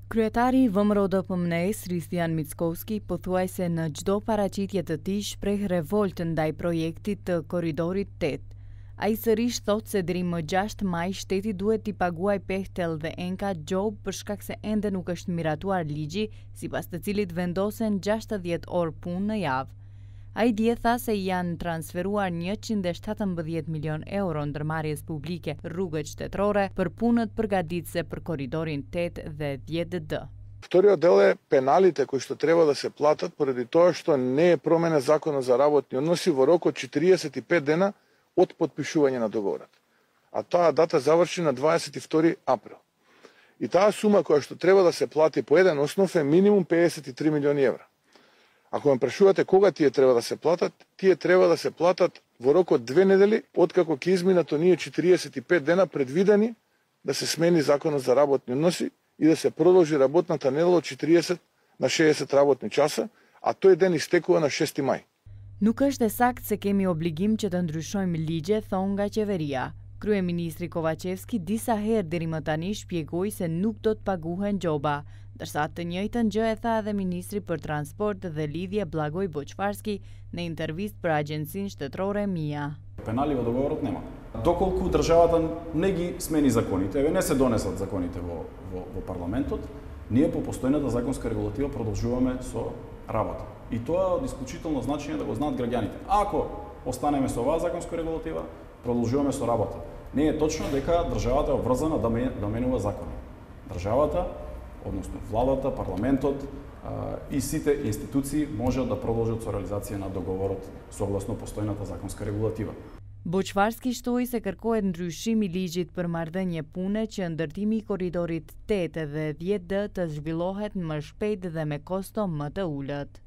Kryetari i VMRO-DPMNE-s, Ristian Mickovski, pothuajse në çdo paraqitje të tij shpreh revolt ndaj projektit të korridorit 8. Ai sërish thot se deri më 6 maj shteti duhet t'i paguaj Pehtel dhe Enka gjobë për shkak se ende nuk është miratuar ligji, sipas të cilit vendosen 60 orë punë në javë. Ai dje tha se janë transferuar 117 milion euro ndërmarrjes publike rrugët shtetërore për punët përgatitëse për korridorin 8 dhe 10D. Вториот дел е пеналите кои што треба да се платат поради тоа што не е променен законот за работни односи во рок од 45 дена од потпишување на договорот. А таа дата заврши на 22 април. И таа сума која што треба да се плати по еден основ е минимум 53 милиони евра. Ако ме прашувате кога тие треба да се платат, тие треба да се платат во рок од 2 недели, откако ќе изминат оние 45 дена предвидени да се смени законот за работни односи и да се продолжи работната недела од 40 на 60 работни часа, а тој ден истекува на 6 мај. Nuk është e saktë se kemi obligim që të ndryshojmë ligje, thon nga qeveria. Kryeministri Kovacevski disa herë deri më tani shpjegoi se nuk do të paguhen gjoba, ndërsa të njëjtën gjë e tha edhe ministri për transport dhe lidhje Blagoj Boçfarski në intervistë për agjencinë shtetërore MIA. Пенали во договорот нема. Доколку државата не ги смени законите, не се донесат законите во парламентот, ние по постојната законска регулатива продолжуваме со работа. И тоа е од исклучително значење да го знаат граѓаните. Ако останеме со оваа законска регулатива, продолжуваме со работа. Не е точно дека државата е обврзана да менува закони. Државата, односно владата, парламентот и сите институции можат да продолжат со реализација на договорот согласно постојната законска регулатива. Boçfarski shtoi se kërkohet ndryshimi i ligjit për marrëdhënie pune që ndërtimi i korridorit 8 dhe 10D të zhvillohet më shpejt dhe me kosto më të ulët.